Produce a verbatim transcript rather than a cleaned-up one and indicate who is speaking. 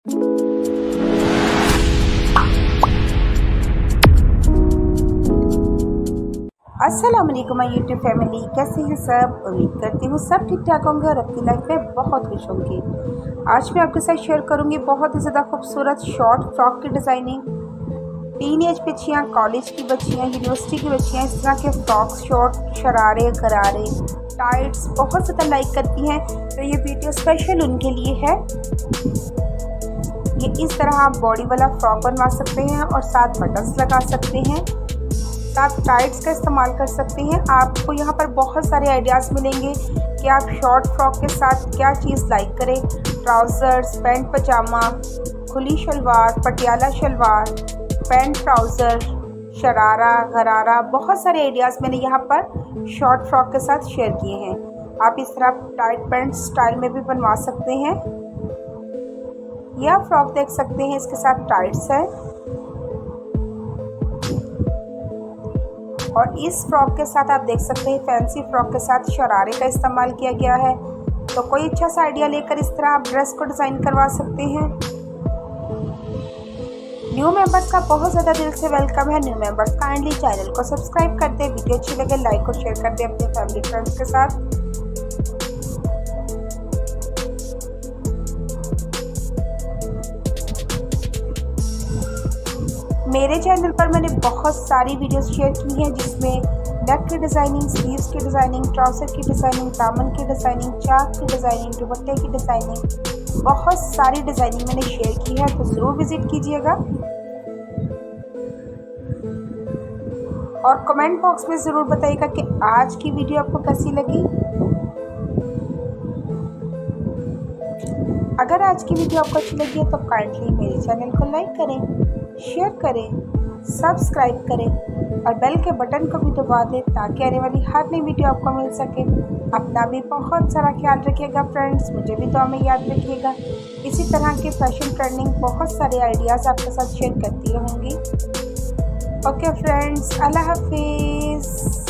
Speaker 1: अस्सलाम वालेकुम my YouTube family, कैसे हैं सब। उम्मीद करती हूँ सब ठीक ठाक होंगे और अपनी लाइफ में बहुत खुश होंगे। आज मैं आपके साथ शेयर करूँगी बहुत ही ज़्यादा खूबसूरत शॉर्ट फ्रॉक की डिज़ाइनिंग। टीन एज बच्चियाँ, कॉलेज की बच्चियाँ, यूनिवर्सिटी की बच्चियाँ इस तरह के फ्रॉक्स, शॉर्ट, शरारे, गरारे, टाइट्स बहुत ज़्यादा लाइक करती हैं, तो ये वीडियो स्पेशल उनके लिए है। ये इस तरह आप बॉडी वाला फ्रॉक बनवा सकते हैं और साथ बटन्स लगा सकते हैं, साथ टाइट्स का इस्तेमाल कर सकते हैं। आपको यहाँ पर बहुत सारे आइडियाज़ मिलेंगे कि आप शॉर्ट फ्रॉक के साथ क्या चीज़ लाइक करें। ट्राउज़र्स, पैंट पजामा, खुली शलवार, पटियाला शलवार, पैंट ट्राउज़र, शरारा, गरारा, बहुत सारे आइडियाज़ मैंने यहाँ पर शॉर्ट फ्रॉक के साथ शेयर किए हैं। आप इस तरह टाइट पैंट स्टाइल में भी बनवा सकते हैं। यह फ्रॉक देख सकते हैं, इसके साथ टाइट्स है और इस फ्रॉक के साथ आप देख सकते हैं फैंसी फ्रॉक के साथ शरारे का इस्तेमाल किया गया है। तो कोई अच्छा सा आइडिया लेकर इस तरह आप ड्रेस को डिज़ाइन करवा सकते हैं। न्यू मेंबर्स का बहुत ज़्यादा दिल से वेलकम है। न्यू मेंबर्स काइंडली चैनल को सब्सक्राइब कर दें, वीडियो अच्छी लगे लाइक और शेयर कर दें अपने फैमिली फ्रेंड्स के साथ। मेरे चैनल पर मैंने बहुत सारी वीडियोस शेयर की हैं, जिसमें नेक की डिज़ाइनिंग, स्लीव्स की डिज़ाइनिंग, ट्राउज़र की डिज़ाइनिंग, दामन की डिज़ाइनिंग, चाक की डिज़ाइनिंग, दुपट्टे की डिज़ाइनिंग, बहुत सारी डिज़ाइनिंग मैंने शेयर की है, तो ज़रूर विज़िट कीजिएगा। और कमेंट बॉक्स में ज़रूर बताइएगा कि आज की वीडियो आपको कैसी लगी। अगर आज की वीडियो आपको अच्छी लगी है तो काइंडली मेरे चैनल को लाइक करें, शेयर करें, सब्सक्राइब करें और बेल के बटन को भी दबा दें ताकि आने वाली हर नई वीडियो आपको मिल सके। अपना भी बहुत सारा ख्याल रखिएगा फ्रेंड्स, मुझे भी दुआ में याद रखिएगा। इसी तरह के फैशन ट्रेंडिंग बहुत सारे आइडियाज़ आपके साथ शेयर करती रहूँगी। ओके फ्रेंड्स, अल्लाह हाफिज़।